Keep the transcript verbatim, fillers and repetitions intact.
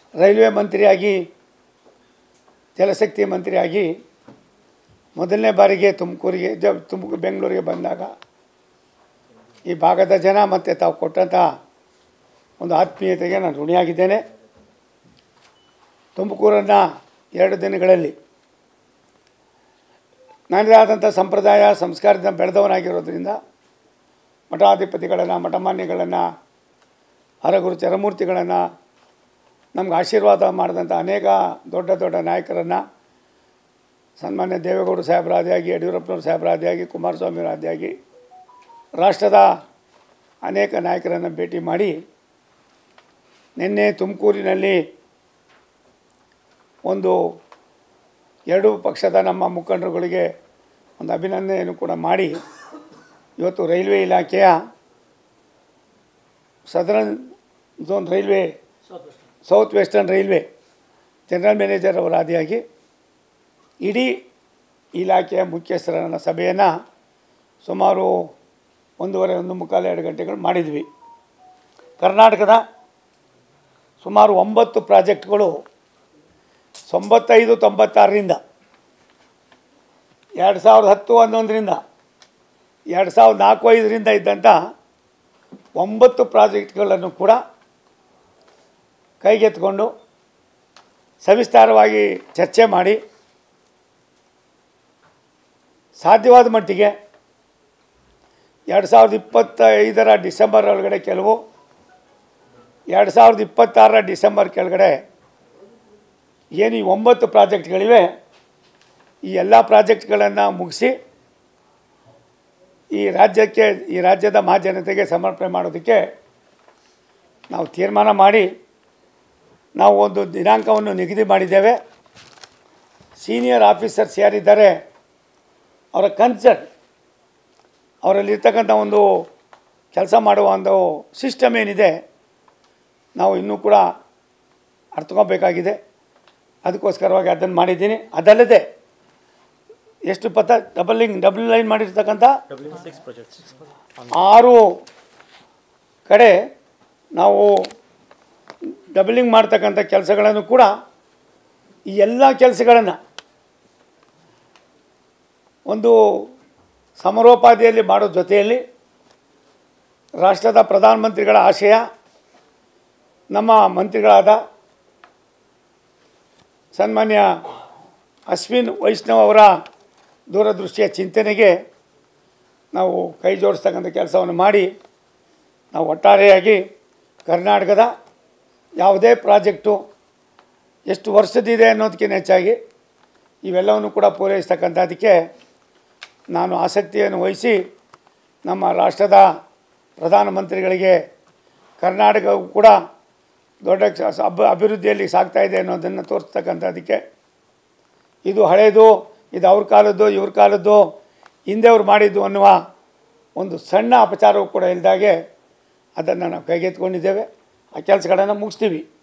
Railway ಮಂತ್ರಿಯಾಗಿ ಜಲಶಕ್ತಿ ಮಂತ್ರಿಯಾಗಿ ಮೊದಲನೇ ಬಾರಿಗೆ ತುಮಕೂರಿಗೆ ಜ ತುಮಕೂರು ಬೆಂಗಳೂರಿಗೆ ಬಂದಾಗ ಈ ಭಾಗದ ಜನ ಮತ್ತು ತಾವು ಕೊಟ್ಟಂಥ ಒಂದು ಆತ್ಮೀಯತೆಗೆ ನಾನು ಋಣಿಯಾಗಿದ್ದೇನೆ. ತುಮಕೂರನ್ನು ಎರಡು ದಿನಗಳಲ್ಲಿ ನನ್ನದೇ ಆದಂಥ ಸಂಪ್ರದಾಯ ಸಂಸ್ಕಾರದಿಂದ ಬೆಳೆದವನಾಗಿರೋದ್ರಿಂದ ಮಠಾಧಿಪತಿಗಳನ್ನು ಮಠಮಾನ್ಯಗಳನ್ನು ಹರಗುರು ಚರಮೂರ್ತಿಗಳನ್ನು ನಮ್ಗೆ ಆಶೀರ್ವಾದ ಮಾಡಿದಂಥ ಅನೇಕ ದೊಡ್ಡ ದೊಡ್ಡ ನಾಯಕರನ್ನು ಸನ್ಮಾನ್ಯ ದೇವೇಗೌಡ ಸಾಹೇಬರಾದಿಯಾಗಿ ಯಡಿಯೂರಪ್ಪನವ್ರ ಸಾಹೇಬರಾದಿಯಾಗಿ ಕುಮಾರಸ್ವಾಮಿಯವರಾದಿಯಾಗಿ ರಾಷ್ಟ್ರದ ಅನೇಕ ನಾಯಕರನ್ನು ಭೇಟಿ ಮಾಡಿ ನಿನ್ನೆ ತುಮಕೂರಿನಲ್ಲಿ ಒಂದು ಎರಡು ಪಕ್ಷದ ನಮ್ಮ ಮುಖಂಡರುಗಳಿಗೆ ಒಂದು ಅಭಿನಂದನೆಯನ್ನು ಕೂಡ ಮಾಡಿ ಇವತ್ತು ರೈಲ್ವೆ ಇಲಾಖೆಯ southern zone railway south western railway general manager ಅವರ ಆದಿಯಾಗಿ ಇಡೀ ಇಲಾಖೆಯ ಮುಖ್ಯಸ್ಥರ ಸಭೆಯನ್ನು ಸುಮಾರು ಒಂದೂವರೆ ಒಂದು ಮುಕ್ಕಾಲು ಎರಡು ಗಂಟೆಗಳು ಮಾಡಿದ್ವಿ. ಕರ್ನಾಟಕದ ಸುಮಾರು ಒಂಬತ್ತು ಪ್ರಾಜೆಕ್ಟ್ಗಳು ತೊಂಬತ್ತೈದು ತೊಂಬತ್ತಾರರಿಂದ ಎರಡು ಸಾವಿರದ ಹತ್ತು ಹನ್ನೊಂದರಿಂದ ಎರಡು ಸಾವಿರದ ನಾಲ್ಕು ಐದರಿಂದ ಇದ್ದಂಥ ಒಂಬತ್ತು ಪ್ರಾಜೆಕ್ಟ್ಗಳನ್ನು ಕೂಡ ಕೈಗೆತ್ತಿಕೊಂಡು ಸವಿಸ್ತಾರವಾಗಿ ಚರ್ಚೆ ಮಾಡಿ ಸಾಧ್ಯವಾದ ಮಟ್ಟಿಗೆ ಎರಡು ಸಾವಿರದ ಇಪ್ಪತ್ತೈದರ ಡಿಸೆಂಬರ್ ಒಳಗಡೆ ಕೆಲವು ಎರಡು ಸಾವಿರದ ಇಪ್ಪತ್ತಾರರ ಡಿಸೆಂಬರ್ ಕೆಳಗಡೆ ಏನು ಈ ಒಂಬತ್ತು ಪ್ರಾಜೆಕ್ಟ್ಗಳಿವೆ ಈ ಎಲ್ಲ ಪ್ರಾಜೆಕ್ಟ್ಗಳನ್ನು ಮುಗಿಸಿ ಈ ರಾಜ್ಯಕ್ಕೆ ಈ ರಾಜ್ಯದ ಮಹಾಜನತೆಗೆ ಸಮರ್ಪಣೆ ಮಾಡೋದಕ್ಕೆ ನಾವು ತೀರ್ಮಾನ ಮಾಡಿ ನಾವು ಒಂದು ದಿನಾಂಕವನ್ನು ನಿಗದಿ ಮಾಡಿದ್ದೇವೆ. ಸೀನಿಯರ್ ಆಫೀಸರ್ಸ್ ಯಾರಿದ್ದಾರೆ ಅವರ ಕನ್ಸರ್ನ್ ಅವರಲ್ಲಿರ್ತಕ್ಕಂಥ ಒಂದು ಕೆಲಸ ಮಾಡುವ ಒಂದು ಸಿಸ್ಟಮ್ ಏನಿದೆ ನಾವು ಇನ್ನೂ ಕೂಡ ಅರ್ಥಕೋಬೇಕಾಗಿದೆ. ಅದಕ್ಕೋಸ್ಕರವಾಗಿ ಅದನ್ನು ಮಾಡಿದ್ದೀನಿ. ಅದಲ್ಲದೆ ಎಷ್ಟು ಪಥ ಡಬಲಿಂಗ್ ಡಬಲ್ ಲೈನ್ ಮಾಡಿರ್ತಕ್ಕಂಥ ಆರು ಕಡೆ ನಾವು ಡಬಲಿಂಗ್ ಮಾಡ್ತಕ್ಕಂಥ ಕೆಲಸಗಳನ್ನು ಕೂಡ ಈ ಎಲ್ಲ ಕೆಲಸಗಳನ್ನು ಒಂದು ಸಮರೋಪಾದಿಯಲ್ಲಿ ಮಾಡೋ ಜೊತೆಯಲ್ಲಿ ರಾಷ್ಟ್ರದ ಪ್ರಧಾನಮಂತ್ರಿಗಳ ಆಶಯ ನಮ್ಮ ಮಂತ್ರಿಗಳಾದ ಸನ್ಮಾನ್ಯ ಅಶ್ವಿನ್ ವೈಷ್ಣವ್ ಅವರ ದೂರದೃಷ್ಟಿಯ ಚಿಂತನೆಗೆ ನಾವು ಕೈ ಜೋಡಿಸ್ತಕ್ಕಂಥ ಕೆಲಸವನ್ನು ಮಾಡಿ ನಾವು ಒಟ್ಟಾರೆಯಾಗಿ ಕರ್ನಾಟಕದ ಯಾವುದೇ ಪ್ರಾಜೆಕ್ಟು ಎಷ್ಟು ವರ್ಷದಿದೆ ಅನ್ನೋದಕ್ಕಿಂತ ಹೆಚ್ಚಾಗಿ ಇವೆಲ್ಲವನ್ನು ಕೂಡ ಪೂರೈಸ್ತಕ್ಕಂಥದ್ದಕ್ಕೆ ನಾನು ಆಸಕ್ತಿಯನ್ನು ವಹಿಸಿ ನಮ್ಮ ರಾಷ್ಟ್ರದ ಪ್ರಧಾನಮಂತ್ರಿಗಳಿಗೆ ಕರ್ನಾಟಕವು ಕೂಡ ದೊಡ್ಡ ಅಬ್ ಅಭಿವೃದ್ಧಿಯಲ್ಲಿ ಸಾಗ್ತಾಯಿದೆ ಅನ್ನೋದನ್ನು ತೋರಿಸ್ತಕ್ಕಂಥದ್ದಕ್ಕೆ ಇದು ಹಳೆಯದು, ಇದು ಅವ್ರ ಕಾಲದ್ದು ಇವ್ರ ಕಾಲದ್ದು ಹಿಂದೆ ಅವ್ರು ಮಾಡಿದ್ದು ಅನ್ನುವ ಒಂದು ಸಣ್ಣ ಅಪಚಾರವೂ ಕೂಡ ಇಲ್ಲದಾಗೆ ಅದನ್ನು ನಾವು ಕೈಗೆತ್ತಿಕೊಂಡಿದ್ದೇವೆ. ಆ ಕೆಲಸಗಳನ್ನು ಮುಗಿಸ್ತೀವಿ.